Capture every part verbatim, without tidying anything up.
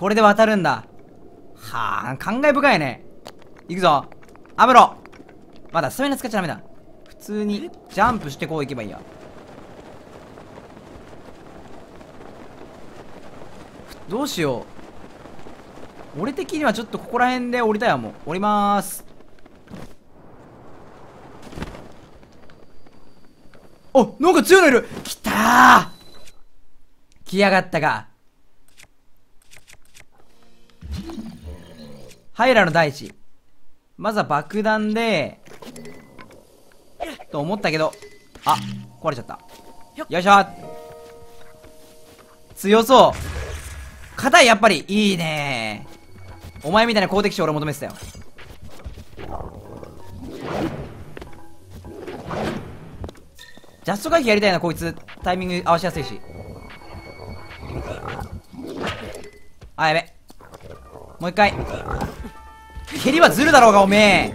これで渡るんだ。はあ、感慨深いね。いくぞ。アムロ。まだスタミナ使っちゃダメだ。普通にジャンプしてこう行けばいいや。どうしよう。俺的にはちょっとここら辺で降りたいわ。もう降りまーす。お、なんか強いのいる。来たー。来やがったか。ハイラの大地。まずは爆弾でと思ったけど、あ、壊れちゃった。よいしょ。強そう。硬い。やっぱりいいね。お前みたいな好敵手俺求めてたよ。ジャスト回避やりたいな。こいつタイミング合わせやすいし。あ、やべ。もう一回。蹴りはずるだろうがおめえ。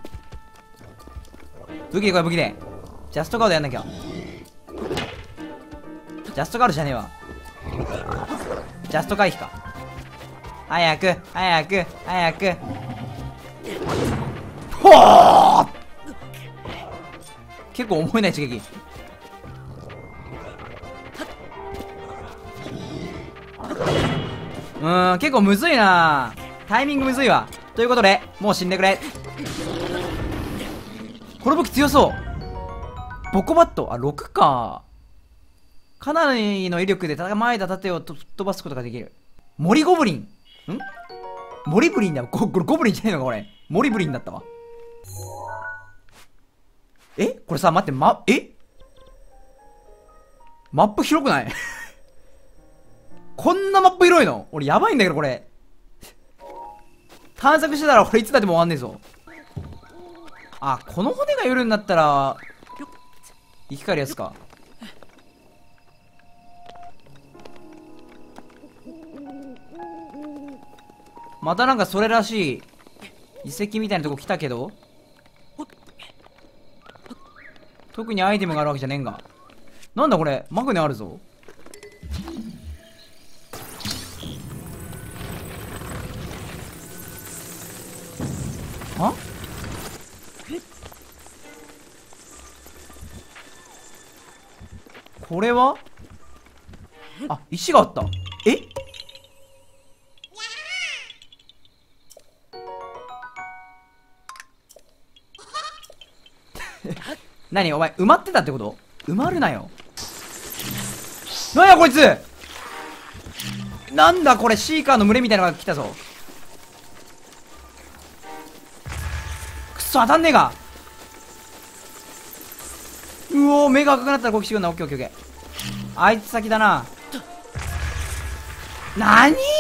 武器でこれ武器でジャストガードやんなきゃ。ジャストガードじゃねえわ。ジャスト回避か。早く早く早く。ほー。結構重いな一撃。うーん、結構むずいな。タイミングむずいわ。ということでもう死んでくれ。この武器強そう。ボコバット。あ、ろくか。かなりの威力で前田盾を吹っ飛ばすことができる。森ゴブリン。ん森ブリンだ。ここれゴブリンじゃないのかこれ。森ブリンだったわ。えこれさ、待って、ま、えマップ広くないこんなマップ広いの？俺やばいんだけどこれ。探索してたら俺いつだっても終わんねえぞ。あ、この骨が夜になったら生き返るやつか。またなんかそれらしい遺跡みたいなとこ来たけど、特にアイテムがあるわけじゃねえんが。なんだこれ、マグネあるぞ。あ、これはあ、石があった。え何お前埋まってたってこと？埋まるなよ。なんやこいつ。なんだこれ、シーカーの群れみたいなのが来たぞ。くそ当たんねえが。うおー、目が赤くなったらこきしてくんな。オッケーオッケーオッケー。あいつ先だな。なにー。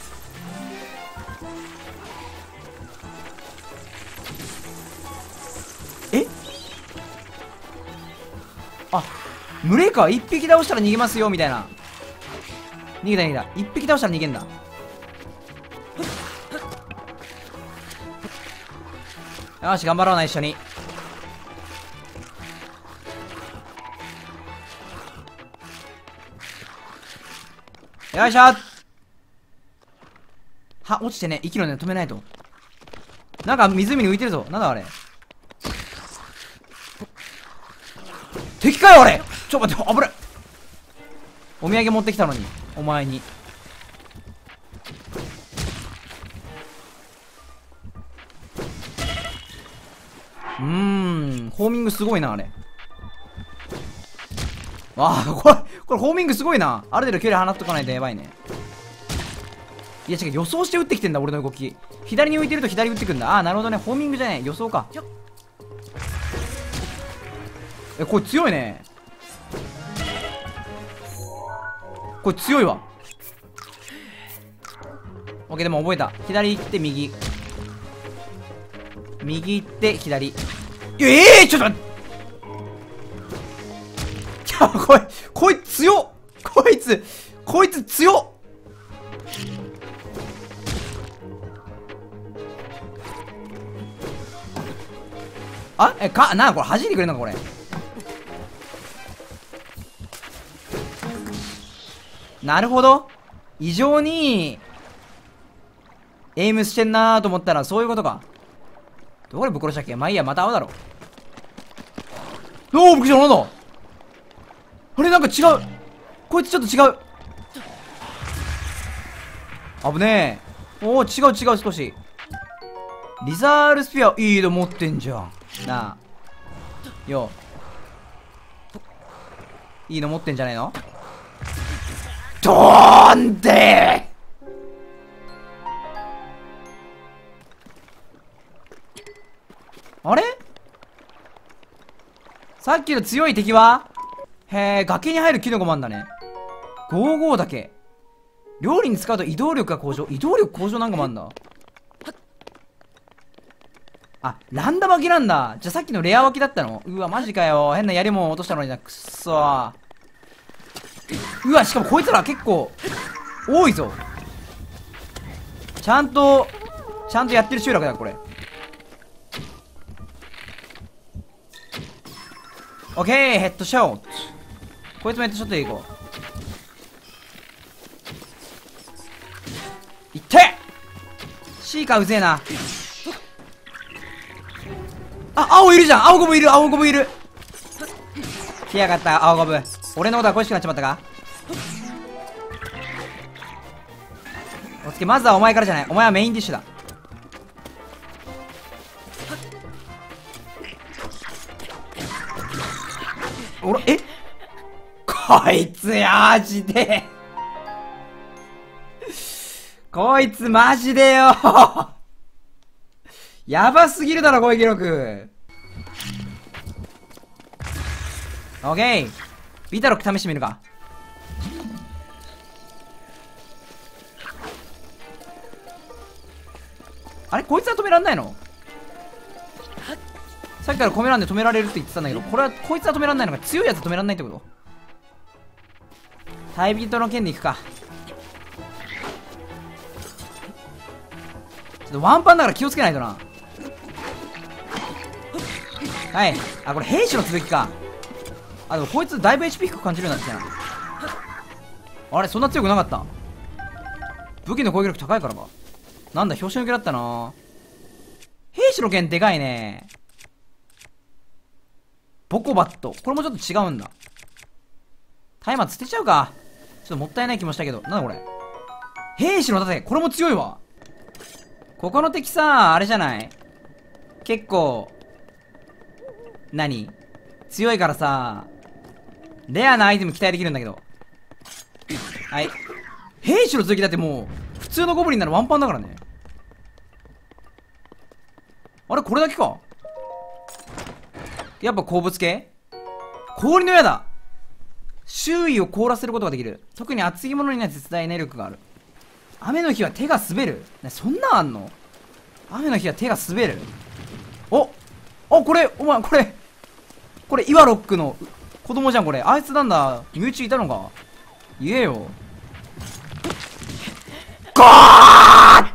えあ、群れか。一匹倒したら逃げますよみたいな。逃げた逃げた。一匹倒したら逃げんだ。よし頑張ろうな一緒に。よいしょ。は、落ちてね。生きるのね止めないと。なんか湖に浮いてるぞ。なんだあれ。敵かよあれ。ちょっと待って、危ない。お土産持ってきたのにお前に。うーん、ホーミングすごいなあれ。ああ、これこれホーミングすごいな。ある程度距離離っとかないとやばいね。いや違う、予想して打ってきてんだ俺の動き。左に浮いてると左打ってくんだ。ああなるほどね。ホーミングじゃない予想か。え、これ強いね。これ強いわ。オッケー、でも覚えた。左行って右、右行って左。ええー、ちょっと待って。いやこいこいつ強っ。こいつこいつ強っ。あえかなあ、これ弾いてくれるのかこれ。なるほど。異常にエイムしてんなーと思ったらそういうことか。どこでぶっ殺したっけ。まあいいや、また会うだろ。おお、びっくりした。なんだあれ、なんか違う。こいつちょっと違う。危ねえ。おお、違う違う、少し。リザールスピア、いいの持ってんじゃん。なあ。よ。いいの持ってんじゃねえの。ドーンでー。あれ、さっきの強い敵はへえ、崖に入るキノコもあんだね。ごじゅうごだけ。料理に使うと移動力が向上。移動力向上なんかもあんだ。あ、ランダ巻きなんだ。じゃあさっきのレア脇だったの。うわ、マジかよ。変な槍も落としたのにな。くっそー。うわ、しかもこいつら結構多いぞ。ちゃんとちゃんとやってる集落だこれ。オッケー、ヘッドショット。こいつもヘッドショットでいこう。いってシーカーうぜえな。あ、青いるじゃん。青ゴブいる、青ゴブいる。来やがった、青ゴブ。俺のことは恋しくなっちまったか。おつけ、まずはお前からじゃない。お前はメインディッシュだ。俺、えこいつマジでこいつマジでよやばすぎるだろ攻撃力。オッケー、ビタロック試してみるか。あれ、こいつは止めらんないの。さっきからコメ欄で止められるって言ってたんだけど、これはこいつは止めらんないのか。強いやつは止めらんないってこと。タイビートの剣でいくか。ちょっとワンパンだから気をつけないとな。はい。あ、これ兵士の続きか。あ、でもこいつだいぶ エイチピー 低く感じるようになってきたな。あれ、そんな強くなかった。武器の攻撃力高いからか。なんだ、拍子抜けだったな。兵士の剣でかいね。ボコバット。これもちょっと違うんだ。松明捨てちゃうか。ちょっともったいない気もしたけど。なんだこれ。兵士の盾。これも強いわ。ここの敵さ、あれじゃない、結構、何強いからさ、レアなアイテム期待できるんだけど。はい。兵士の続きだってもう、普通のゴブリンならワンパンだからね。あれこれだけか。やっぱ鉱物系。氷の矢だ。周囲を凍らせることができる。特に熱いものには絶大な力がある。雨の日は手が滑る。ね、そんなんあんの。雨の日は手が滑る。おお、これ、お前、これ、これ、イワロックの子供じゃん、これ。あいつなんだ。身内いたのか。言えよ。ゴー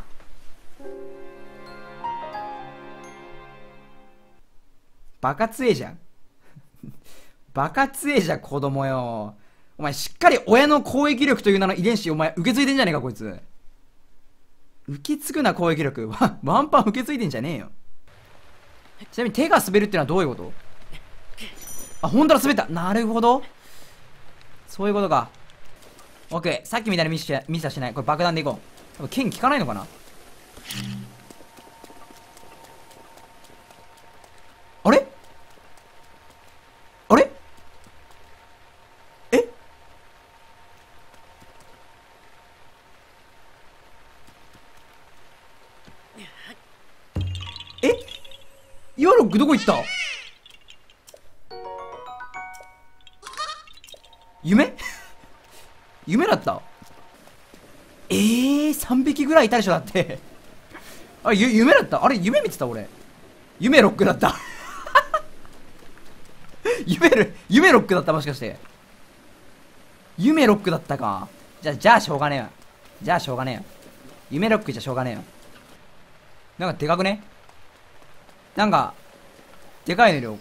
バカ強えじゃん。バカ強えじゃん、子供よ。お前、しっかり親の攻撃力という名の遺伝子、お前、受け継いでんじゃねえか、こいつ。受け継ぐな、攻撃力。ワワンパン受け継いでんじゃねえよ。ちなみに手が滑るってのはどういうこと。あ、ほんとだ、滑った。なるほど。そういうことか。オッケー。さっきみたいなミスミスはしない。これ爆弾でいこう。多分剣効かないのかな。あれあれええイワロックどこ行った。夢夢だった。えー、さんびきぐらいいたでしょだってあ、ゆ、夢だった。あれ夢見てた俺。夢ロックだった夢る、夢ロックだった。もしかして夢ロックだったか。じゃあ、じゃあしょうがねえよ。じゃあしょうがねえよ。夢ロックじゃしょうがねえよ。なんかでかくね。なんかでかいの量。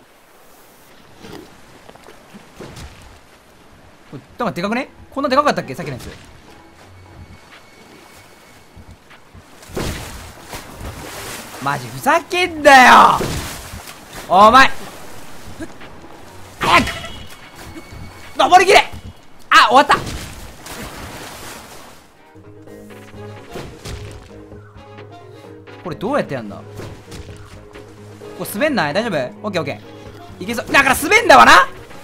これなんかでかくね。こんなでかかったっけさっきのやつ。 マジふざけんなよお前。早く登りきれ。あ、終わった。これどうやってやんだ。これ滑んない？大丈夫？オッケーオッケー。いけそう。だから滑んだわな。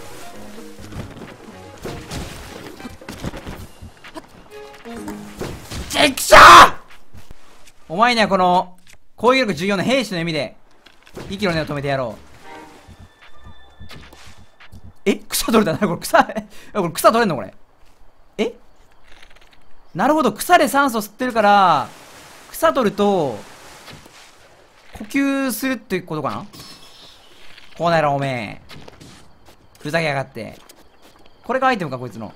チクショー。お前にはこの攻撃力じゅうよんの兵士の弓で息の根を止めてやろう。え、草取れたなこれ。草これ草取れんのこれ。え、なるほど。草で酸素吸ってるから草取ると呼吸するってことかな。こうならおめえふざけやがって。これがアイテムかこいつの。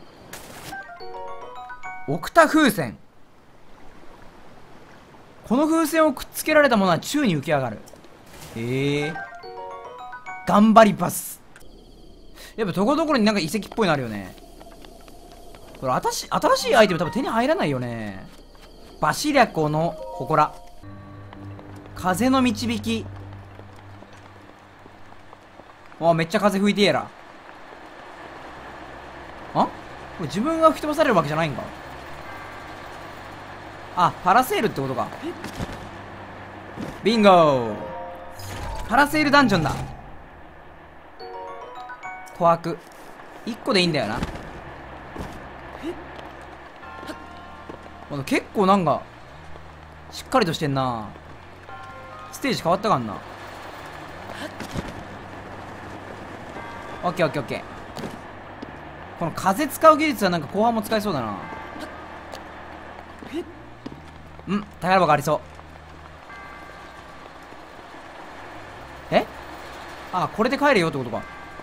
奥田風船。この風船をくっつけられたものは宙に浮き上がる。へえ、頑張りパス。やっぱところどころになんか遺跡っぽいのあるよね。これ新し新しいアイテム多分手に入らないよね。バシリャコの祠。風の導き。わあ、めっちゃ風吹いてえら。あ、これ自分が吹き飛ばされるわけじゃないんか。あ、パラセールってことか。ビンゴー。パラセールダンジョンだ。琥珀いっこでいいんだよな。結構なんかしっかりとしてんな。ステージ変わったかんな。オッケーオッケーオッケー。この風使う技術はなんか後半も使えそうだな。うん、宝箱ありそう。え、あ、これで帰れよってことか。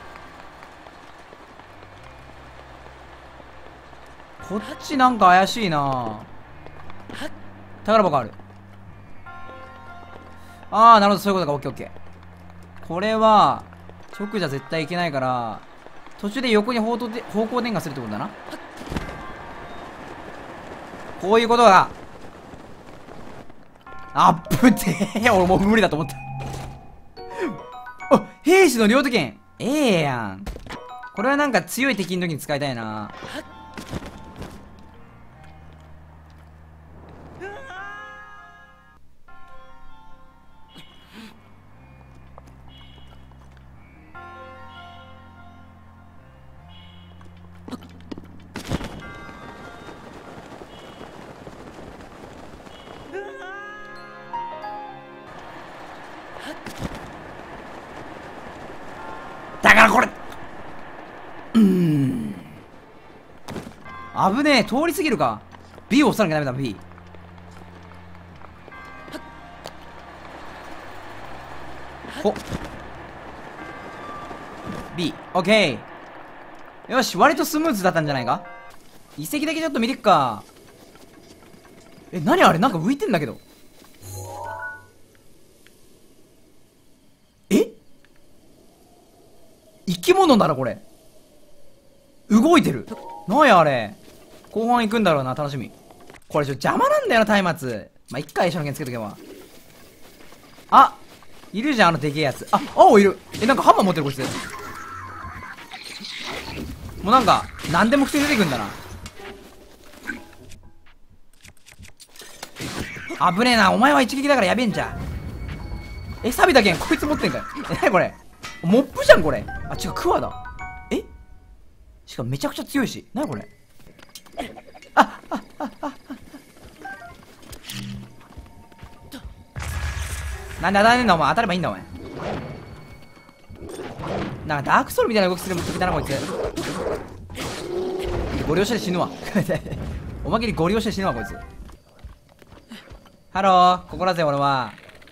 こっちなんか怪しいな。宝箱ある。ああ、なるほど、そういうことか。オッケーオッケー。これは直じゃ絶対いけないから途中で横に方向で方向転換するってことだな。こういうことが。あっぶてえ。俺もう無理だと思った。あ、兵士の両手剣。ええやん。これはなんか強い敵の時に使いたいな。だからこれ、うーん、危ねえ。通り過ぎるか。 B を押さなきゃダメだ。 B。 ほっ B。 オッケー。よし、割とスムーズだったんじゃないか。遺跡だけちょっと見てくか。え、何あれ、なんか浮いてんだけど。え、生き物だろこれ。動いてる。なんやあれ。後半行くんだろうな。楽しみ。これちょっと邪魔なんだよな、松明。まあ、一回一緒の剣つけとけば。あ、いるじゃん、あのでけえやつ。あ、青いる。え、なんかハンマー持ってるこいつ。もうなんか何でも普通に出てくんだな。危ねえな。お前は一撃だからやべえんじゃん。え、錆びた剣こいつ持ってんかよ。え、なにこれ。モップじゃんこれ。あ、違う、クワだ。え、しかもめちゃくちゃ強いし。なにこれ。あ、あ、あ、あ、なんで当たれんだお前。当たればいいんだお前。なんかダークソウルみたいな動きする時だなこいつ。ゴリ押しで死ぬわ。おまけにゴリ押しで死ぬわこいつ。ハロー、ここだぜ俺は。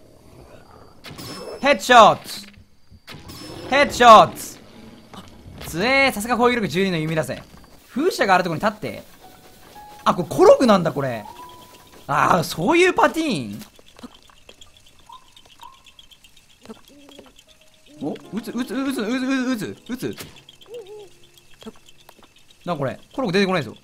ヘッドショットヘッドショットつえー、さすが攻撃力じゅうにの弓だぜ。風車があるところに立って。あ、これコログなんだこれ。ああ、そういうパティーン。お、撃つ撃つ撃つ撃つ撃つ撃つ撃つ。な、これコログ出てこないぞ。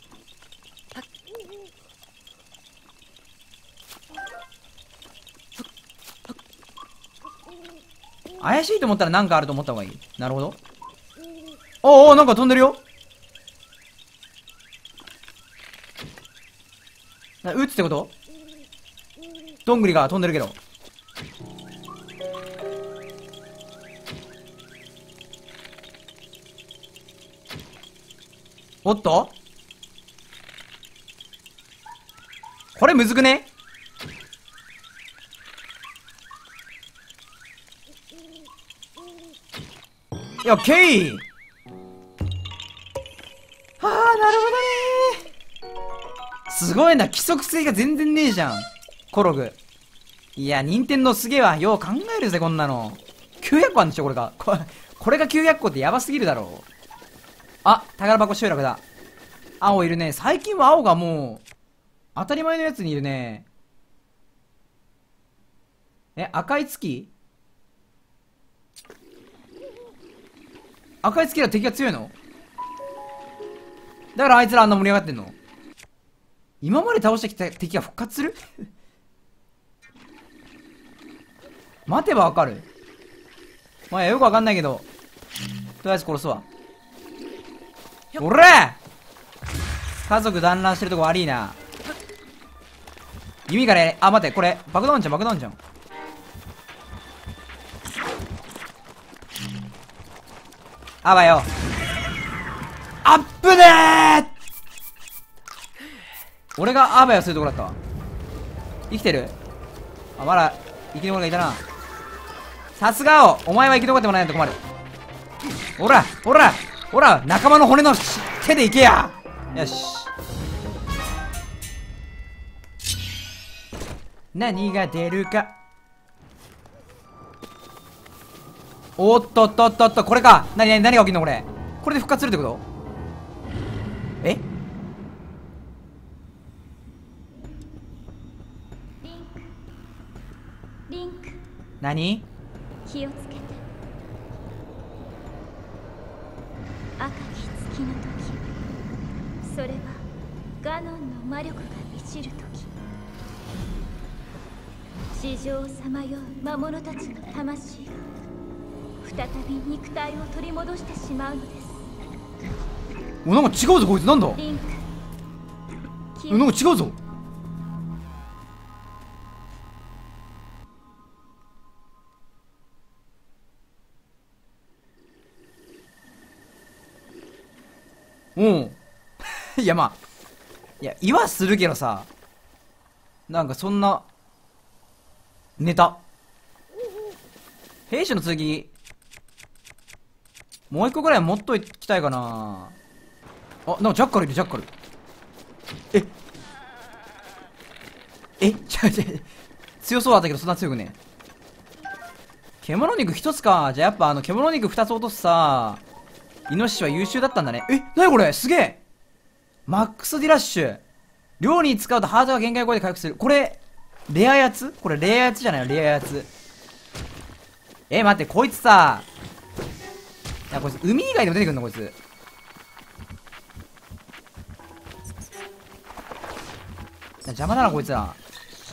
怪しいと思ったらなんかあると思った方がいい。なるほど。おお、なんか飛んでるよ。な撃つってこと？どんぐりが飛んでるけど。おっと、これむずくね？いや、ケイ。ああ、なるほどねー。すごいな、規則性が全然ねえじゃん。コログ。いや、任天堂すげえわ。よう考えるぜ、こんなの。きゅうひゃくこあんでしょ、これが。これ、これがきゅうひゃくこってやばすぎるだろう。あ、宝箱集落だ。青いるね。最近は青がもう、当たり前のやつにいるね。え、赤い月？赤い月は敵が強いの？だからあいつらあんな盛り上がってんの？今まで倒してきた敵が復活する？待てばわかる。まあよくわかんないけど、とりあえず殺すわ。おら！家族団らんしてるとこ悪いな。弓からやれ。あ、待って、これ爆弾じゃん、爆弾じゃん。あばよ。あっぶねー。俺があばよするとこだったわ。生きてる？あ、まだ生き残りがいたな。さすがお前は生き残ってもらえないと困る。ほらほらほら、仲間の骨の手でいけや。よし。何が出るか。おっとっとっとっと、これか。何何何が起きんのこれ。これで復活するってこと？え？ リンク、リンク、 何？ 気をつけて。赤き月の時、それはガノンの魔力が満ちる時、地上をさまよう魔物たちの魂が再び肉体を取り戻してしまうのです。 お、なんか違うぞこいつ。なんだ？ リンク、 え、なんか違うぞ。うん。いや、まあいや言わするけどさ、なんかそんなネタ兵士の次もう一個ぐらい持っときたいかな。あ、なんかジャッカルいる。ジャッカル。ええ、ちゃちゃ強そうだったけどそんな強くね。獣肉一つか。じゃあやっぱあの獣肉二つ落とすさ、イノシシは優秀だったんだね。え、なにこれ、すげえ。マックスディラッシュ。量に使うとハートが限界を超えて回復する。これレアやつ？これレアやつじゃないの？レアやつ。え、待って、こいつさ、いやこいつ海以外でも出てくるのこいつ。邪魔だなこいつら。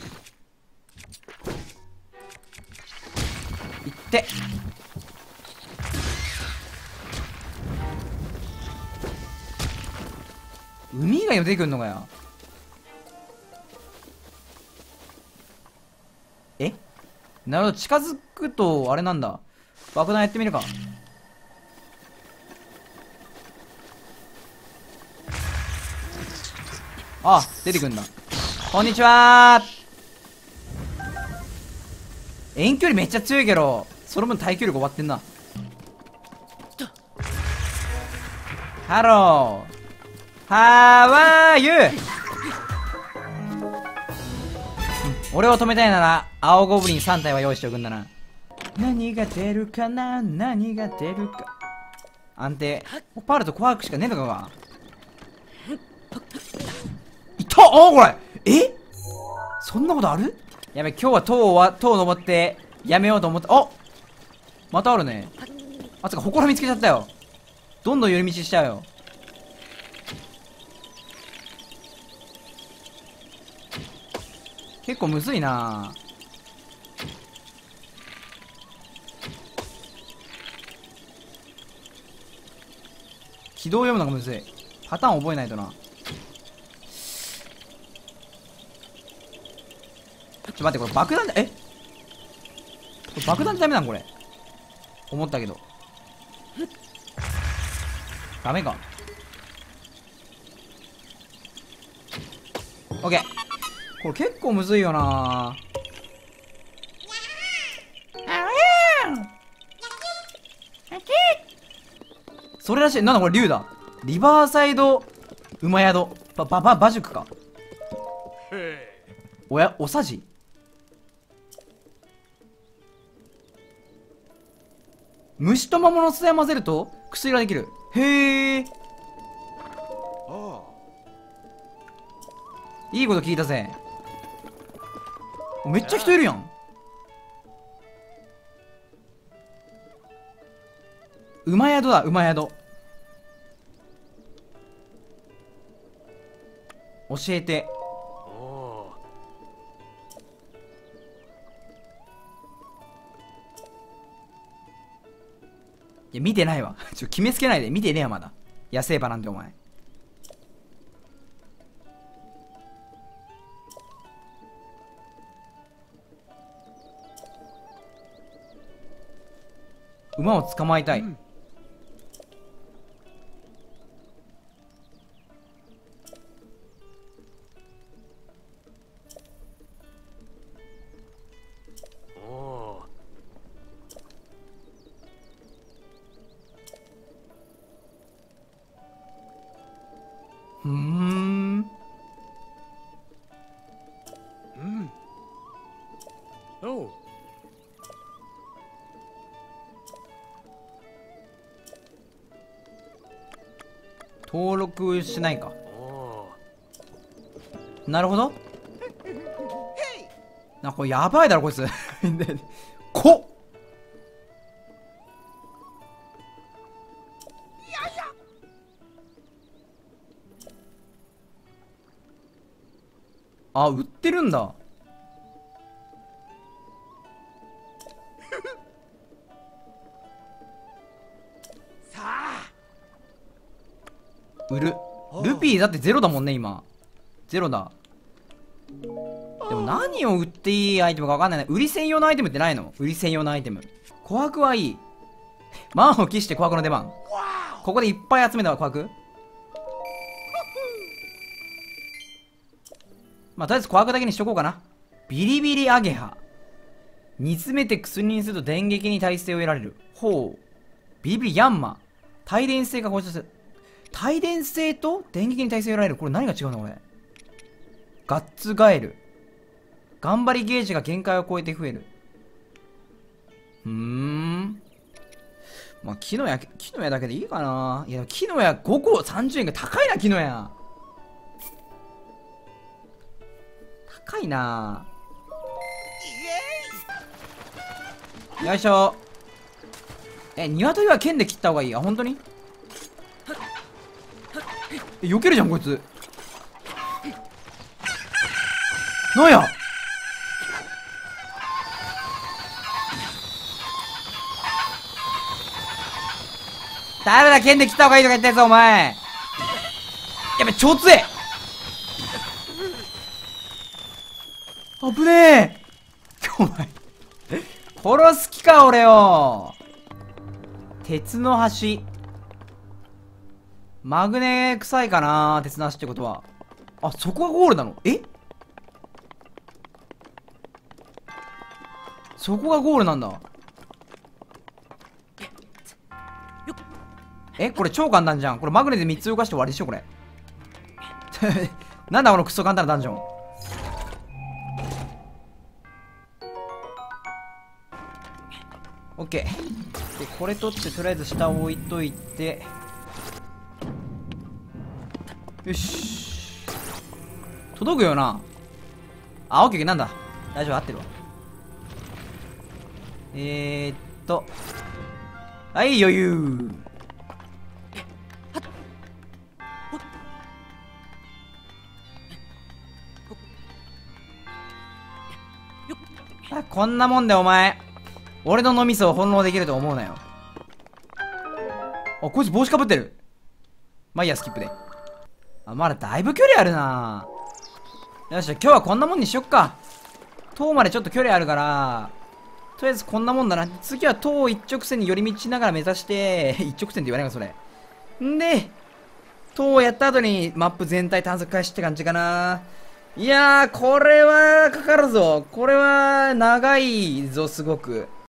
いって海以外にも出てくるのかよ。え、なるほど。近づくとあれなんだ。爆弾やってみるか。あ、出てくんだ。こんにちはー。遠距離めっちゃ強いけどその分耐久力終わってんな。ハロー、ハワーユー。俺を止めたいなら青ゴブリンさん体は用意しておくんだな。何が出るかな、何が出るか。安定。オパールとコアークしかねえのか。いた。あ、これえ、そんなことある？やべ、今日は塔は塔登ってやめようと思って。あ、またあるね。あ、つか祠見つけちゃったよ。どんどん寄り道しちゃうよ。結構むずいな。 軌道読むのがむずい。パターン覚えないとな。ちょっと待って、これ爆弾だ、えこれ爆弾ってダメなんこれ。思ったけど。ダメか。オッケー。これ結構むずいよな。それらしい。なんだこれ、竜だ。リバーサイド馬宿。ば、ば、ば、馬塾か。おや、おさじ。虫と魔物の素材を混ぜると薬ができる。へえ。いいこと聞いたぜ。めっちゃ人いるやん。馬宿だ、馬宿。教えて。いや、見てないわ。ちょ、決めつけないで。見てねえわ、まだ。野生馬なんて、お前。馬を捕まえたい。うん、うーん。うん。おう。登録しないか。なるほど。な、これやばいだろこいつ。こっ。あ、売ってるんだ。売る。ルピーだってゼロだもんね今。ゼロだ。でも何を売っていいアイテムか分かんないね。売り専用のアイテムってないの？売り専用のアイテム。琥珀はいい。満を期して琥珀の出番。ここでいっぱい集めたわ琥珀。まあとりあえず琥珀だけにしとこうかな。ビリビリアゲハ。煮詰めて薬にすると電撃に耐性を得られる。ほう。ビリビリヤンマ。帯電性が向上する。帯電性と電撃に耐性を得られる。これ何が違うのこれ。ガッツガエル。頑張りゲージが限界を超えて増える。うーん。まあ、木の矢、木の矢だけでいいかな。いや、木の矢ごこさんじゅうえんが高いな、木の矢。高いな。よいしょ。え、鶏は剣で切った方がいい。あ、本当に？え、避けるじゃんこいつ。なんや。誰だ、剣で切った方がいいとか言ったやつお前。やべ、超強え。危ねえ。お前殺す気か俺よ。鉄の橋。マグネ臭いかな、鉄の橋ってことは。あ、そこがゴールなの？え？そこがゴールなんだ。え、これ超簡単じゃん。これマグネでみっつ動かして終わりでしょこれ。なんだこのクソ簡単なダンジョン。オッケー。でこれ取ってとりあえず下置いといて、よし、届くよな。あ、オッケー。なんだ、大丈夫、合ってるわ。えーっとはい余裕。あ、こんなもんでお前俺の脳みそを翻弄できると思うなよ。あ、こいつ帽子かぶってる。 まあいいや、スキップで。あ、まだだいぶ距離あるな。よし、今日はこんなもんにしよっか。塔までちょっと距離あるから、とりあえずこんなもんだな。次は塔一直線に寄り道しながら目指して、一直線って言わないか、それ。んで、塔をやった後にマップ全体探索開始って感じかな。いやー、これはかかるぞ。これは長いぞ、すごく。